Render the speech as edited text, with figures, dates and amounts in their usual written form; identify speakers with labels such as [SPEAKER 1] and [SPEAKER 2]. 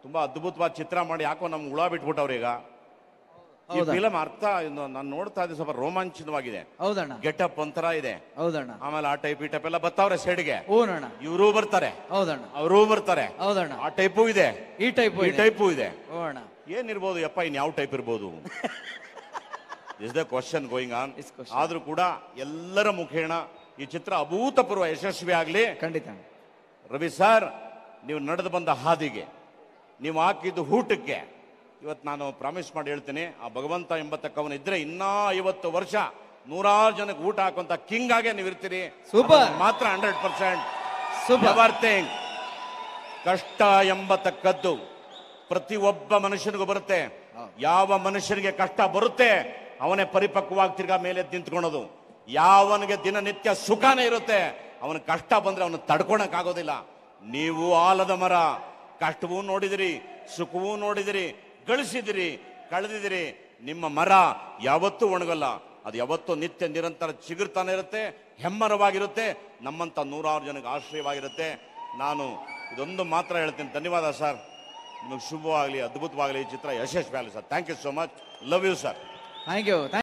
[SPEAKER 1] ತುಂಬಾ ಅದ್ಭುತವಾದ ಚಿತ್ರ ಮಾಡಿ ಯಾಕೋ ನಮ್ಗೆ ಹುಳ ಬಿಟ್ಬಿಟ್ಟವ್ರು ಈಗ. ಈ ಫಿಲಂ ಅರ್ಥ ನಾನು ನೋಡ್ತಾ ಇದ್ದೆ, ಸ್ವಲ್ಪ ರೋಮಾಂಚನವಾಗಿದೆ.
[SPEAKER 2] ಹೌದಣ್ಣ.
[SPEAKER 1] ಗೆಟಪ್ ಒಂಥರ ಇದೆ.
[SPEAKER 2] ಹೌದಣ್ಣ.
[SPEAKER 1] ಆಮೇಲೆ ಆ ಟೈಪ್ ಈ ಟೈಪ್ ಎಲ್ಲ ಬರ್ತಾವ್ರೆ ಸೈಡ್ಗೆ.
[SPEAKER 2] ಹೌದಣ್ಣ.
[SPEAKER 1] ಇವರು ಬರ್ತಾರೆ.
[SPEAKER 2] ಹೌದಣ್ಣ.
[SPEAKER 1] ಅವರು ಬರ್ತಾರೆ.
[SPEAKER 2] ಹೌದಣ್ಣ.
[SPEAKER 1] ಆ ಟೈಪು ಇದೆ,
[SPEAKER 2] ಈ
[SPEAKER 1] ಟೈಪು ಇದೆ.
[SPEAKER 2] ಹೌದಣ್ಣ.
[SPEAKER 1] ಏನಿರ್ಬೋದು ಯಪ್ಪ, ಇನ್ ಯಾವ ಟೈಪ್ ಇರ್ಬೋದು? Is the question going on. ಆದ್ರೂ ಕೂಡ ಎಲ್ಲರ ಮುಖೇಣ ಈ ಚಿತ್ರ ಅಭೂತಪೂರ್ವ ಯಶಸ್ವಿ ಆಗ್ಲಿ.
[SPEAKER 2] ಖಂಡಿತ.
[SPEAKER 1] ರವಿ ಸರ್, ನೀವು ನಡೆದು ಬಂದ ಹಾದಿಗೆ, ನೀವು ಹಾಕಿದ್ದು ಊಟಕ್ಕೆ ಇವತ್ತು ನಾನು ಪ್ರಾಮಿಸ್ ಮಾಡಿ ಹೇಳ್ತೀನಿ, ಆ ಭಗವಂತ ಎಂಬತಕ್ಕವನು ಇದ್ರೆ ಇನ್ನೂ 50 ವರ್ಷ 100 ಜನಕ್ಕೆ ಊಟ ಹಾಕುವಂತ ಕಿಂಗ್ ಆಗೇ ನೀವು ಇರ್ತೀರಿ.
[SPEAKER 2] ಸೂಪರ್.
[SPEAKER 1] ಮಾತ್ರ 100%.
[SPEAKER 2] ಸೂಪರ್.
[SPEAKER 1] ಕಷ್ಟ ಎಂಬತಕ್ಕದ್ದು ಪ್ರತಿಯೊಬ್ಬ ಮನುಷ್ಯನಿಗೂ ಬರುತ್ತೆ. ಯಾವ ಮನುಷ್ಯನಿಗೆ ಕಷ್ಟ ಬರುತ್ತೆ ಅವನೇ ಪರಿಪಕ್ವವಾಗಿ ತಿರ್ಗಾ ಮೇಲೆ ನಿಂತ್ಕೊಳ್ಳೋದು. ಯಾವನಿಗೆ ದಿನನಿತ್ಯ ಸುಖನೇ ಇರುತ್ತೆ ಅವನ ಕಷ್ಟ ಬಂದ್ರೆ ಅವನು ತಡ್ಕೊಳಕ್ ಆಗೋದಿಲ್ಲ. ನೀವು ಆಲದ ಮರ, ಕಷ್ಟವೂ ನೋಡಿದಿರಿ, ಸುಖವೂ ನೋಡಿದಿರಿ, ಗಳಿಸಿದಿರಿ, ಕಳೆದಿದಿರಿ. ನಿಮ್ಮ ಮರ ಯಾವತ್ತೂ ಒಣಗಲ್ಲ, ಅದು ಯಾವತ್ತೂ ನಿತ್ಯ ನಿರಂತರ ಚಿಗುರ್ತಾನೆ ಇರುತ್ತೆ, ಹೆಮ್ಮರವಾಗಿರುತ್ತೆ, ನಮ್ಮಂತ 100 ಜನಕ್ಕೆ ಆಶ್ರಯವಾಗಿರುತ್ತೆ. ನಾನು ಇದೊಂದು ಮಾತ್ರ ಹೇಳ್ತೀನಿ, ಧನ್ಯವಾದ ಸರ್, ನಿಮಗೆ ಶುಭವಾಗಲಿ, ಅದ್ಭುತವಾಗಲಿ, ಈ ಚಿತ್ರ ಯಶಸ್ವಿ ಆಗಲಿ sir. Thank you so much. Love you sir.
[SPEAKER 2] Thank you.